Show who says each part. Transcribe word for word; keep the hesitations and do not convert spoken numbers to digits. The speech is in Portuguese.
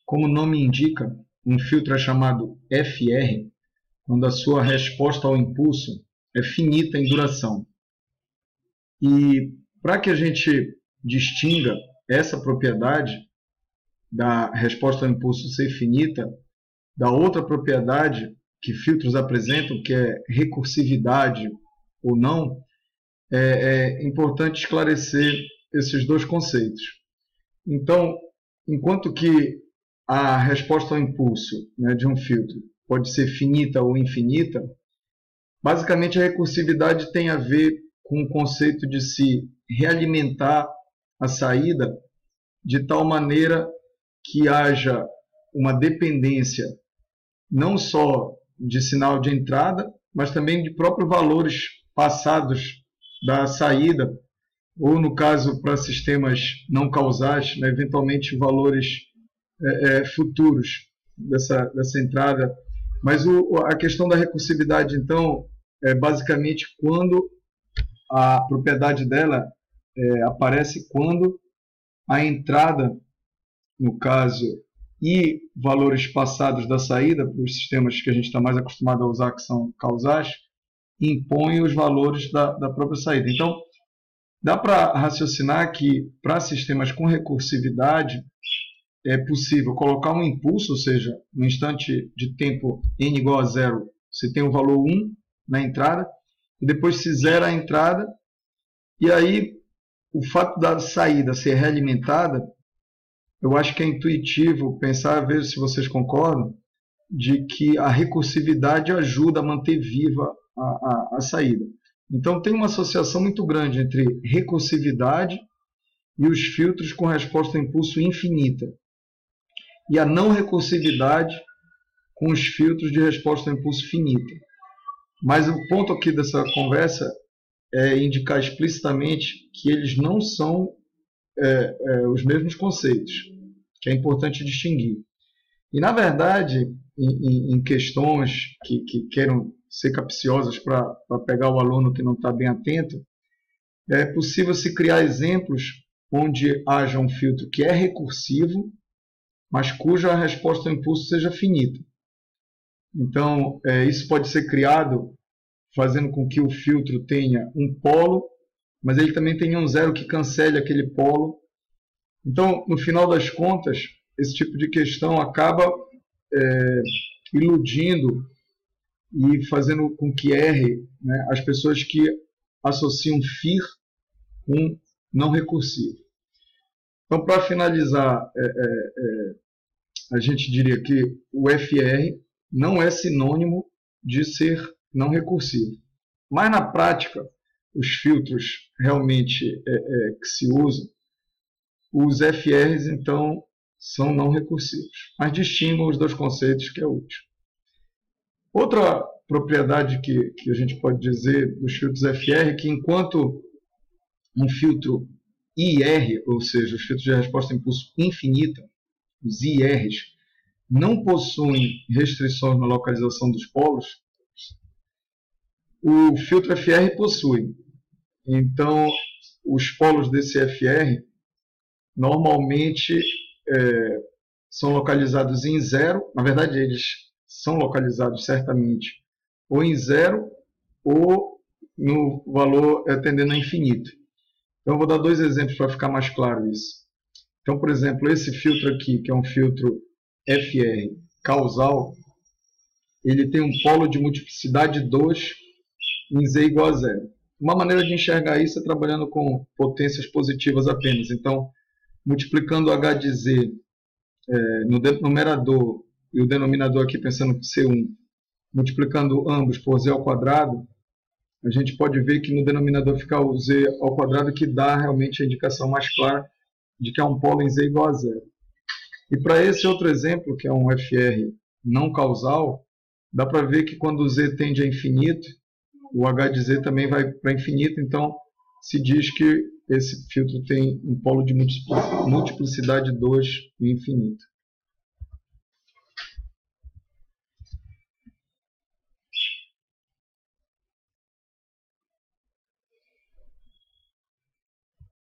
Speaker 1: como o nome indica, um filtro é chamado F R, quando a sua resposta ao impulso é finita em duração. E para que a gente distinga essa propriedade da resposta ao impulso ser finita da outra propriedade que filtros apresentam, que é recursividade ou não, é, é importante esclarecer esses dois conceitos. Então, enquanto que a resposta ao impulso, né, de um filtro pode ser finita ou infinita, basicamente a recursividade tem a ver com o conceito de se realimentar a saída de tal maneira que haja uma dependência não só de sinal de entrada, mas também de próprios valores passados da saída, ou no caso para sistemas não causais, né, eventualmente valores é, é, futuros dessa, dessa entrada. Mas o, a questão da recursividade, então, é basicamente quando a propriedade dela é, aparece quando a entrada, no caso, e valores passados da saída, para os sistemas que a gente está mais acostumado a usar, que são causais, impõem os valores da, da própria saída. Então, dá para raciocinar que, para sistemas com recursividade, é possível colocar um impulso, ou seja, no instante de tempo n igual a zero, você tem o valor um na entrada, e depois se zera a entrada, e aí o fato da saída ser realimentada, eu acho que é intuitivo pensar, ver se vocês concordam, de que a recursividade ajuda a manter viva a, a, a saída. Então tem uma associação muito grande entre recursividade e os filtros com resposta a impulso infinita, e a não recursividade com os filtros de resposta a impulso finita. Mas o ponto aqui dessa conversa é indicar explicitamente que eles não são é, é, os mesmos conceitos, que é importante distinguir. E, na verdade, em, em, em questões que, que queiram ser capciosas para pegar o aluno que não está bem atento, é possível se criar exemplos onde haja um filtro que é recursivo, mas cuja resposta ao impulso seja finita. Então, é, isso pode ser criado fazendo com que o filtro tenha um polo, mas ele também tenha um zero que cancele aquele polo. Então, no final das contas, esse tipo de questão acaba é, iludindo e fazendo com que erre, né, as pessoas que associam F I R com não recursivo. Então, para finalizar, é, é, é, a gente diria que o F R não é sinônimo de ser não recursivo. Mas, na prática, os filtros realmente é, é, que se usam, os F Rs, então, são não recursivos. Mas distingam os dois conceitos, que é útil. Outra propriedade que, que a gente pode dizer dos filtros F R é que, enquanto um filtro I R, ou seja, os filtros de resposta a impulso infinita, os I Rs, não possuem restrições na localização dos polos, o filtro F R possui. Então, os polos desse F R normalmente é, são localizados em zero. Na verdade, eles são localizados certamente ou em zero ou no valor é, tendendo a infinito. Então, eu vou dar dois exemplos para ficar mais claro isso. Então, por exemplo, esse filtro aqui, que é um filtro F R causal, ele tem um polo de multiplicidade dois em Z igual a zero. Uma maneira de enxergar isso é trabalhando com potências positivas apenas. Então, multiplicando H de Z é, no numerador e o denominador aqui pensando que C um, multiplicando ambos por Z ao quadrado, a gente pode ver que no denominador fica o Z ao quadrado, que dá realmente a indicação mais clara de que é um polo em Z igual a zero. E para esse outro exemplo, que é um F R não causal, dá para ver que quando o Z tende a infinito, o H de Z também vai para infinito, então se diz que esse filtro tem um polo de multiplicidade dois em infinito.